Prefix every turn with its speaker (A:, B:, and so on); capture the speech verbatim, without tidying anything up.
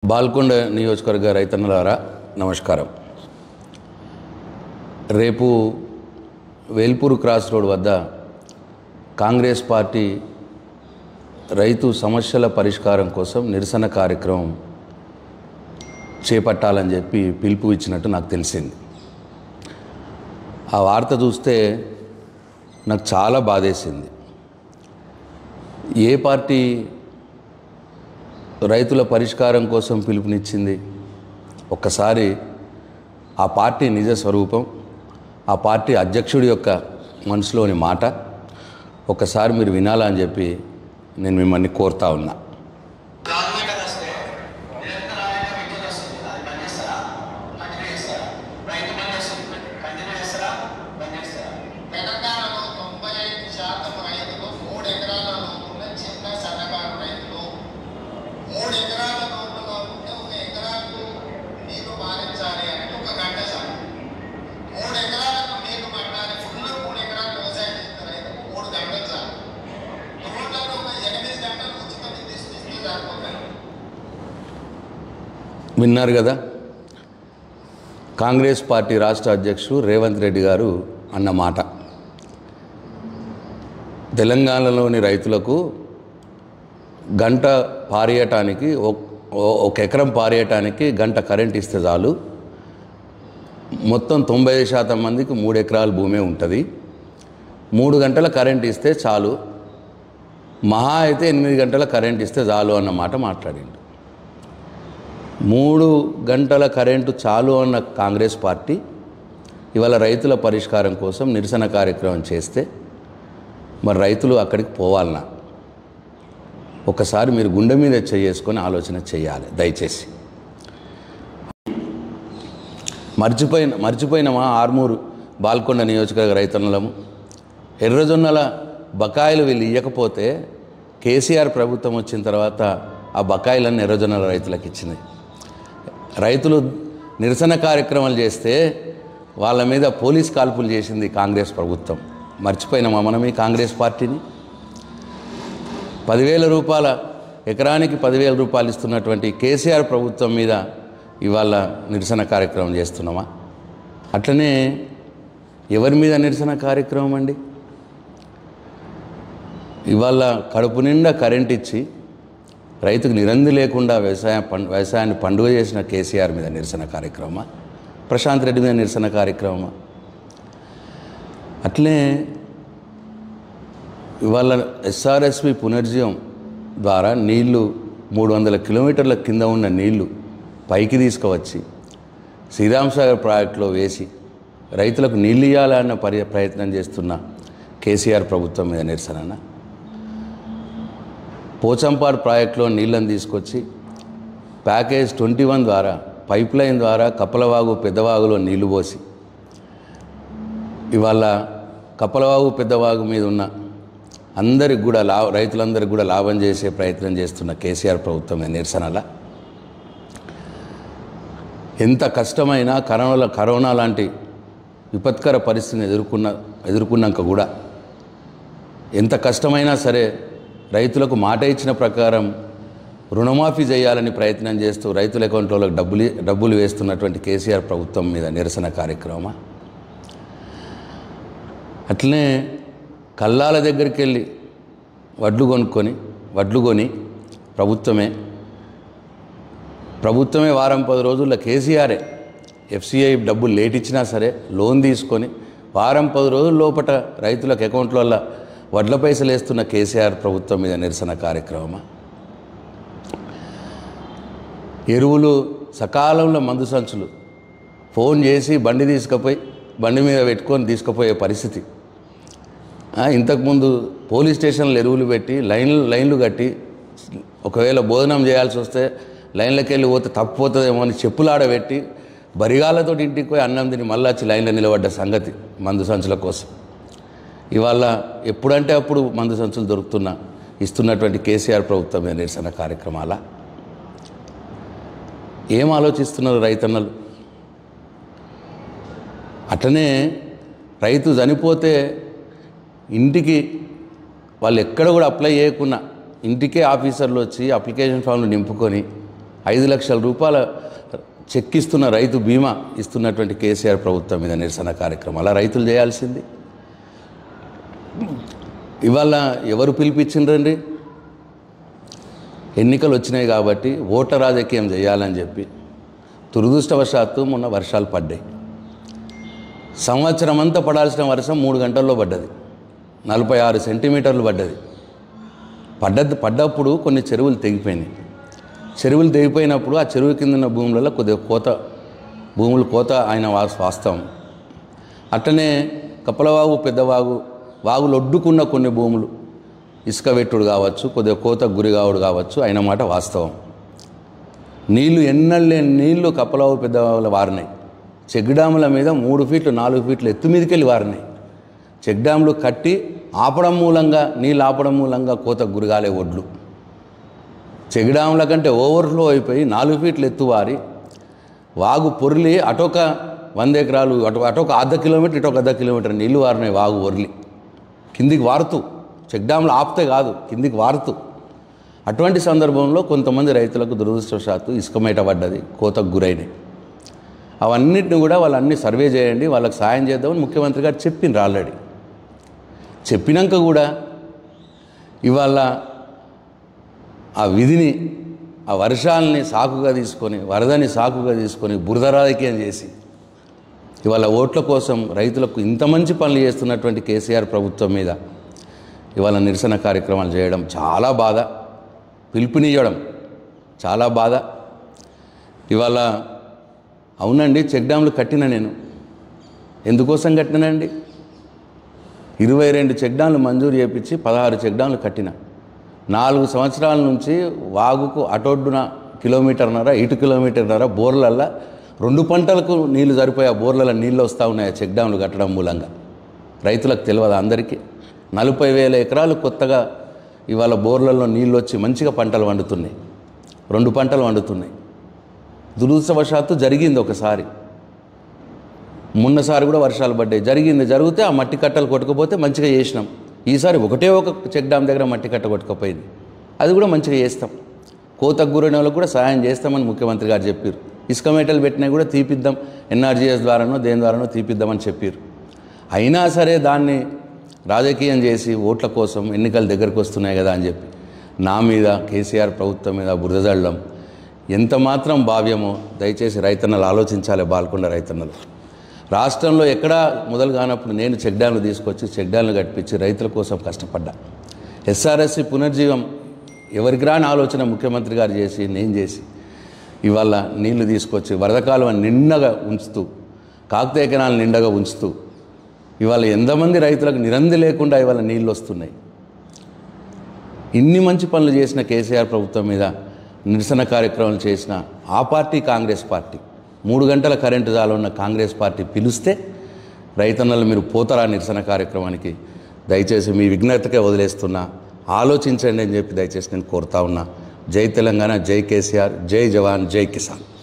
A: బాల్కొండ నియోజకవర్గ రైతన్నలారా నమస్కారం. రేపు వేల్పూరు క్రాస్ రోడ్ వద్ద కాంగ్రెస్ పార్టీ రైతు సమస్యల పరిష్కారం కోసం నిరసన కార్యక్రమం చేపట్టాలని చెప్పి పిలుపు ఇచ్చినట్టు నాకు తెలిసింది. ఆ వార్త చూస్తే నాకు చాలా బాధేసింది. ఏ పార్టీ రైతుల పరిష్కారం కోసం పిలుపునిచ్చింది? ఒక్కసారి ఆ పార్టీ నిజ స్వరూపం, ఆ పార్టీ అధ్యక్షుడి యొక్క మనసులోని మాట ఒక్కసారి మీరు వినాలని చెప్పి నేను మిమ్మల్ని కోరుతా ఉన్నా. విన్నారు కదా, కాంగ్రెస్ పార్టీ రాష్ట్ర అధ్యక్షుడు రేవంత్ రెడ్డి గారు అన్న మాట. తెలంగాణలోని రైతులకు గంట పారేయటానికి ఒక ఎకరం పారేయటానికి గంట కరెంట్ ఇస్తే చాలు. మొత్తం తొంభై శాతం మందికి మూడు ఎకరాల భూమే ఉంటుంది. మూడు గంటల కరెంట్ ఇస్తే చాలు, మహా అయితే ఎనిమిది గంటల కరెంట్ ఇస్తే చాలు అన్న మాట మాట్లాడిండు. మూడు గంటల కరెంటు చాలు అన్న కాంగ్రెస్ పార్టీ ఇవాళ రైతుల పరిష్కారం కోసం నిరసన కార్యక్రమం చేస్తే మరి రైతులు అక్కడికి పోవాలన్నా? ఒకసారి మీరు గుండె మీద చేసుకొని ఆలోచన చేయాలి దయచేసి. మర్చిపోయిన మర్చిపోయినమా ఆర్మూరు బాల్కొండ నియోజకవర్గ రైతన్నలము? ఎర్రజొన్నల బకాయిలు వీళ్ళు ఇవ్వకపోతే కేసీఆర్ ప్రభుత్వం వచ్చిన తర్వాత ఆ బకాయిలన్నీ ఎర్రజొన్నల రైతులకు ఇచ్చినాయి. రైతులు నిరసన కార్యక్రమాలు చేస్తే వాళ్ళ మీద పోలీస్ కాల్పులు చేసింది కాంగ్రెస్ ప్రభుత్వం. మర్చిపోయినామా మనం ఈ కాంగ్రెస్ పార్టీని? పదివేల రూపాయల ఎకరానికి పదివేల రూపాయలు ఇస్తున్నటువంటి కేసీఆర్ ప్రభుత్వం మీద ఇవాళ నిరసన కార్యక్రమం చేస్తున్నామా? అట్లనే ఎవరి మీద నిరసన కార్యక్రమం అండి? ఇవాళ కడుపు నిండా కరెంట్ ఇచ్చి రైతుకు నిరంది లేకుండా వ్యవసాయ పండు వ్యవసాయాన్ని పండుగ చేసిన కేసీఆర్ మీద నిరసన కార్యక్రమమా? ప్రశాంత్ రెడ్డి మీద నిరసన కార్యక్రమమా? అట్లే ఇవాళ ఎస్ఆర్ఎస్పి పునర్జీవం ద్వారా నీళ్లు మూడు వందల కిలోమీటర్ల కింద ఉన్న నీళ్లు పైకి తీసుకువచ్చి శ్రీరామ్ సాగర్ ప్రాజెక్టులో వేసి రైతులకు నీళ్ళు ఇవ్వాలన్న పరి ప్రయత్నం చేస్తున్న కేసీఆర్ ప్రభుత్వం మీద నిరసన. పోచంపాడు ప్రాజెక్టులో నీళ్ళని తీసుకొచ్చి ప్యాకేజ్ ట్వంటీ వన్ ద్వారా పైప్ లైన్ ద్వారా కప్పలవాగు పెద్దవాగులో నీళ్లు పోసి ఇవాళ కప్పలవాగు పెద్దవాగు మీద ఉన్న అందరికి కూడా లా రైతులందరికీ కూడా లాభం చేసే ప్రయత్నం చేస్తున్న కేసీఆర్ ప్రభుత్వం మీద నిరసనలా. ఎంత కష్టమైనా కరోనా కరోనా లాంటి విపత్కర పరిస్థితిని ఎదుర్కొన్న ఎదుర్కొన్నాక కూడా ఎంత కష్టమైనా సరే రైతులకు మాట ఇచ్చిన ప్రకారం రుణమాఫీ చేయాలని ప్రయత్నం చేస్తూ రైతుల అకౌంట్లోకి డబ్బులు డబ్బులు వేస్తున్నటువంటి కేసీఆర్ ప్రభుత్వం మీద నిరసన కార్యక్రమమా? అట్లనే కల్లాల దగ్గరికి వెళ్ళి వడ్లు కొనుక్కొని వడ్లు కొని ప్రభుత్వమే ప్రభుత్వమే వారం పది రోజుల్లో కేసీఆరే ఎఫ్సిఐ డబ్బులు లేట్ ఇచ్చినా సరే లోన్ తీసుకొని వారం పది రోజుల లోపల రైతులకు అకౌంట్లలో వడ్ల పైసలు వేస్తున్న కేసీఆర్ ప్రభుత్వం మీద నిరసన కార్యక్రమమా? ఎరువులు సకాలంలో మందు సంచులు ఫోన్ చేసి బండి తీసుకుపోయి బండి మీద పెట్టుకొని తీసుకుపోయే పరిస్థితి. ఇంతకుముందు పోలీస్ స్టేషన్లో ఎరువులు పెట్టి లైన్లు లైన్లు కట్టి ఒకవేళ భోజనం చేయాల్సి వస్తే లైన్లోకి వెళ్ళి పోతే తప్పిపోతుందేమో అని చెప్పులాడబెట్టి బరిగాలతో ఇంటికి పోయి అన్నం తిని మళ్ళీ వచ్చి లైన్లో నిలబడ్డ సంగతి మందు సంచుల కోసం. ఇవాళ ఎప్పుడంటే అప్పుడు మందు సంచులు దొరుకుతున్నా ఇస్తున్నటువంటి కేసీఆర్ ప్రభుత్వం మీద నిరసన కార్యక్రమాల. ఏం ఆలోచిస్తున్నారు రైతన్నలు? అట్లనే రైతు చనిపోతే ఇంటికి వాళ్ళు ఎక్కడ కూడా అప్లై చేయకున్నా ఇంటికే ఆఫీసర్లు వచ్చి అప్లికేషన్ ఫామ్లు నింపుకొని ఐదు లక్షల రూపాయల చెక్ ఇస్తున్న రైతు బీమా ఇస్తున్నటువంటి కేసీఆర్ ప్రభుత్వం మీద నిరసన కార్యక్రమం అలా రైతులు చేయాల్సింది. ఇవాళ ఎవరు పిలిపించిండ్రండి? ఎన్నికలు వచ్చినాయి కాబట్టి ఓట్ల రాజకీయం చేయాలని చెప్పి దురదృష్టవశాత్తు మొన్న వర్షాలు పడ్డాయి. సంవత్సరం అంతా పడాల్సిన వర్షం మూడు గంటల్లో పడ్డది. నలభై ఆరు సెంటీమీటర్లు పడ్డది. పడ్డది పడ్డప్పుడు కొన్ని చెరువులు తెగిపోయినాయి. చెరువులు తెగిపోయినప్పుడు ఆ చెరువు కింద ఉన్న భూములలో కొద్దిగా కోత భూములు కోత ఆయన వాస్తవం. అట్లనే కప్పలవాగు పెద్దవాగు వాగులు ఒడ్డుకున్న కొన్ని భూములు ఇసుక వెట్టుడు కావచ్చు, కొద్దిగా కోత గురి కావుడు కావచ్చు, అయిన మాట వాస్తవం. నీళ్లు ఎన్నళ్ళేని నీళ్లు కప్పలవాగు పెద్దవాగులు వారినాయి. చెక్ డ్యాముల మీద మూడు ఫీట్లు నాలుగు ఫీట్లు ఎత్తు మీదకి వెళ్ళి వారినాయి. చెక్ డ్యాములు కట్టి ఆపడం మూలంగా నీళ్ళు ఆపడం మూలంగా కోత గురిగాలే ఒడ్లు చెక్ డ్యాముల కంటే ఓవర్ఫ్లో అయిపోయి నాలుగు ఫీట్లు ఎత్తువారి వాగు పొర్లి అటొక వంద ఎకరాలు అటు అటొక అర్ధ కిలోమీటర్ ఇటొక అర్ధ కిలోమీటర్ నీళ్లు వారినాయి. వాగు ఒర్లి కిందికి వారుతూ చెక్ డ్యాములు ఆపితే కాదు కిందికి వారుతూ. అటువంటి సందర్భంలో కొంతమంది రైతులకు దురదృష్టవశాత్తు ఇసుక మేట పడ్డది, కోతకు గురైనాయి. అవన్నిటిని కూడా వాళ్ళన్నీ సర్వే చేయండి, వాళ్ళకి సాయం చేద్దామని ముఖ్యమంత్రి గారు చెప్పిండ్రు ఆల్రెడీ. చెప్పినాక కూడా ఇవాళ ఆ విధిని ఆ వర్షాలని సాకుగా తీసుకొని వరదని సాకుగా తీసుకొని బురద రాజకీయం చేసి ఇవాళ ఓట్ల కోసం రైతులకు ఇంత మంచి పనులు చేస్తున్నటువంటి కేసీఆర్ ప్రభుత్వం మీద ఇవాళ నిరసన కార్యక్రమాలు చేయడం చాలా బాధ, పిలుపునియడం చాలా బాధ. ఇవాళ అవునండి చెక్ డ్యాములు కట్టిన నేను ఎందుకోసం కట్టినానండి? ఇరవై రెండు చెక్ డ్యాములు మంజూరు చేయించి పదహారు చెక్ డ్యాములు కట్టిన. నాలుగు సంవత్సరాల నుంచి వాగుకు అటొడ్డున కిలోమీటర్న్నర ఇటు కిలోమీటర్న్నర బోర్లల్లో రెండు పంటలకు నీళ్లు సరిపోయే బోర్లలో నీళ్ళు వస్తూ ఉన్నాయి చెక్ డ్యాములు కట్టడం మూలంగా. రైతులకు తెలియదు అందరికీ. నలభై వేల ఎకరాలు కొత్తగా ఇవాళ బోర్లలో నీళ్ళు వచ్చి మంచిగా పంటలు వండుతున్నాయి, రెండు పంటలు వండుతున్నాయి. దురదృష్టవశాత్తు జరిగింది ఒకసారి, మొన్నసారి కూడా వర్షాలు పడ్డాయి. జరిగింది జరిగితే ఆ మట్టి కట్టలు కొట్టుకుపోతే మంచిగా చేసినాం. ఈసారి ఒకటే ఒక చెక్ డ్యామ్ దగ్గర మట్టి కట్ట కొట్టుకుపోయింది, అది కూడా మంచిగా చేస్తాం. కోతకు గురైన వాళ్ళకు కూడా సహాయం చేస్తామని ముఖ్యమంత్రి గారు చెప్పారు. ఇసుక మేటలు పెట్టినా కూడా తీపిద్దాం, ఎన్ఆర్జీఎస్ ద్వారానో దేని ద్వారానో తీపిద్దామని చెప్పారు. అయినా సరే దాన్ని రాజకీయం చేసి ఓట్ల కోసం ఎన్నికలు దగ్గరకు వస్తున్నాయి కదా అని చెప్పి నా మీద కేసీఆర్ ప్రభుత్వం మీద బురద జల్లడం ఎంత మాత్రం భావ్యమో దయచేసి రైతన్నలు ఆలోచించాలి. బాల్కొండ రైతన్నలు రాష్ట్రంలో ఎక్కడా మొదలు కానప్పుడు నేను చెక్ డ్యామ్లు తీసుకొచ్చి చెక్ డ్యామ్లు కట్టించి రైతుల కోసం కష్టపడ్డా. ఎస్ఆర్ఎస్సి పునర్జీవం ఎవరికి రాని ఆలోచన ముఖ్యమంత్రి గారు చేసి నేను చేసి ఇవాళ నీళ్లు తీసుకొచ్చి వరద కాలువ నిండగా ఉంచుతూ కాకతీయ కెనాల్ నిండగా ఉంచుతూ ఇవాళ ఎంతమంది రైతులకు నిరంది లేకుండా ఇవాళ నీళ్ళు వస్తున్నాయి. ఇన్ని మంచి పనులు చేసిన కేసీఆర్ ప్రభుత్వం మీద నిరసన కార్యక్రమాలు చేసిన ఆ పార్టీ కాంగ్రెస్ పార్టీ, మూడు గంటల కరెంటు జాలు ఉన్న కాంగ్రెస్ పార్టీ పిలిస్తే రైతన్నలు మీరు పోతారా నిరసన కార్యక్రమానికి? దయచేసి మీ విఘ్నతకే వదిలేస్తున్నా, ఆలోచించండి అని చెప్పి దయచేసి నేను కోరుతా ఉన్నా. జై తెలంగాణ, జై కేసీఆర్, జై జవాన్, జై కిసాన్.